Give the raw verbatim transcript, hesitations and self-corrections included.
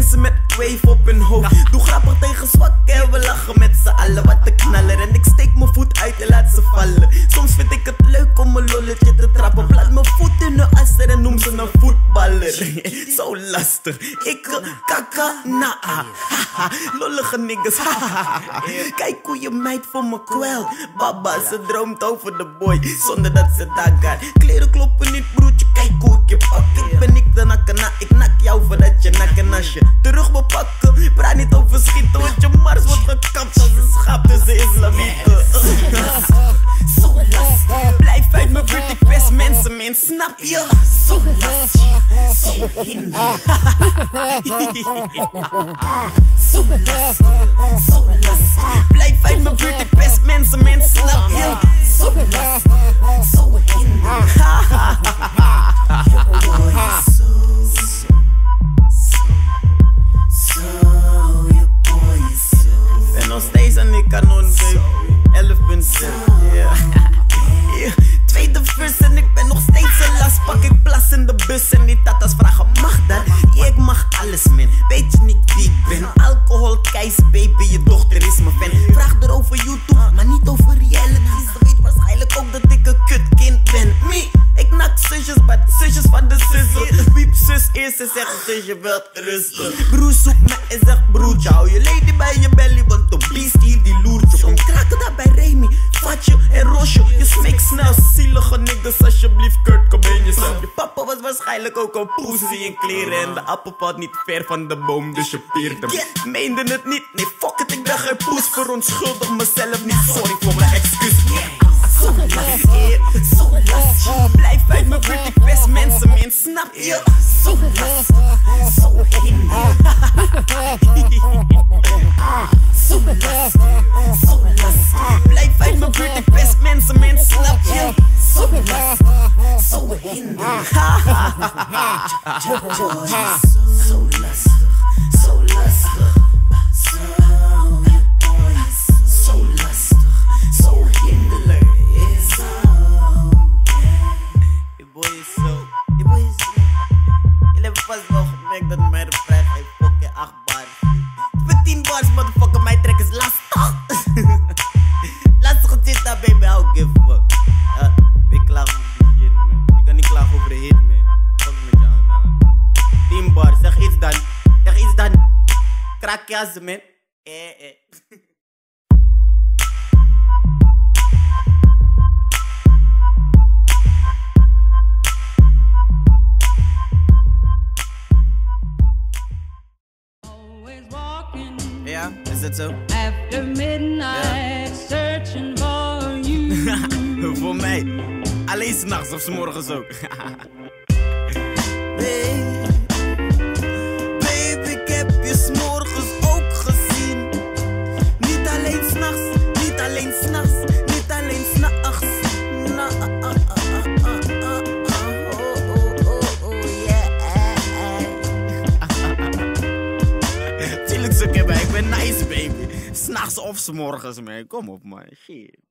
mensen met wave op hun hoofd. Doe grappig tegen zwak en we lachen met z'n allen. Wat een knaller en ik steek mijn voet uit en laat ze vallen. Soms vind ik het leuk om mijn lolletje te trappen. Plaat mijn voet in de asser en noem ze een voetballer. Zo lastig. Ik kaka na. Haha, lollige niggas. Kijk hoe je meid voor me kwel. Baba, ze droomt over de boy zonder dat ze daar gaat. Kleren kloppen niet, broertje, kijk hoe ik je pak. Ik ben ik de nakkena, ik nak jou voordat je nakken als je terug me pakken. Praat niet over schieten, want je mars wordt gekapt als een schaap tussen islamieten. Zo lastig, blijf uit mijn buurt, ik pest mensen, man, snap je? Zo lastig, zo hinder. Zo lastig, zo lastig, blijf uit mijn buurt, ik pest mensen, man, snap je? Zo lastig, zo hinder. En nog steeds aan die kanon, baby. elf punt zes. Yeah. Yeah. Tweede vers en ik ben nog steeds een last. Pak ik plas in de bus en die tatas vragen, mag dat? Ja, ik mag alles, man. Weet je niet wie ik ben? Alcohol, Keizer, baby, je dochter is mijn fan. Vraag er over YouTube, maar niet over reality. Ze weet waarschijnlijk ook dat ik een kutkind ben. Me, ik nak zusjes, maar zusjes van de zussen. Wiep zus eerst en zegt zusje wilt rusten. Broer zoekt me en zegt broertje, hou je lady bij je belly, want de beest hier die loertje. Kom kraken daar bij Remy, Fatje en Rosje. Je smeekt snel, zielige niggas, alsjeblieft Kurt, kom in jezelf. Je papa was waarschijnlijk ook een poesie in kleren. En de appel valt niet ver van de boom, dus je peert hem. Yeah. Meende het niet, nee fuck it, ik ben geen poes. Verontschuldig mezelf niet, sorry voor mijn excuus. Yeah. Zo lastig, zo lastig, blijf uit mijn buurt, ik pest mensen, man, snap je? Zo lastig, zo hinder. Zo lastig, zo lastig, blijf uit mijn buurt, ik pest mensen, man, snap je? Zo lastig, zo hinder. Zo lastig, zo lastig. Zo lastig, zo hinderlijk. Je boy is zo, je boy is zo. Jullie hebben vast wel gemerkt dat mijn refrein heeft fucking acht bars. Met tien bars, motherfucker, mijn track is lastig. Lastig zit daar, baby, I don't give a fuck. Ja, ik klaag over die shit, man. Ik kan niet klagen over de hit, man. Fuck met jou, man. tien bars, zeg iets dan. Zeg iets dan. Kraak je assen, man. Eh, eh. Ja, is dat zo? After midnight, yeah. Searching for you. Voor mij. Alleen 's nachts of 's morgens ook. Baby, baby, ik heb je 's morgens ook gezien. Niet alleen 's nachts, niet alleen 's nachts, niet alleen 's nachts. Na, ah, ah, ah, ah, ah, ah, oh, oh, oh, oh, yeah. Tuurlijk zoek je mij, ik ben nice, baby. 's Nachts of 's morgens, man. Kom op, man. Shit.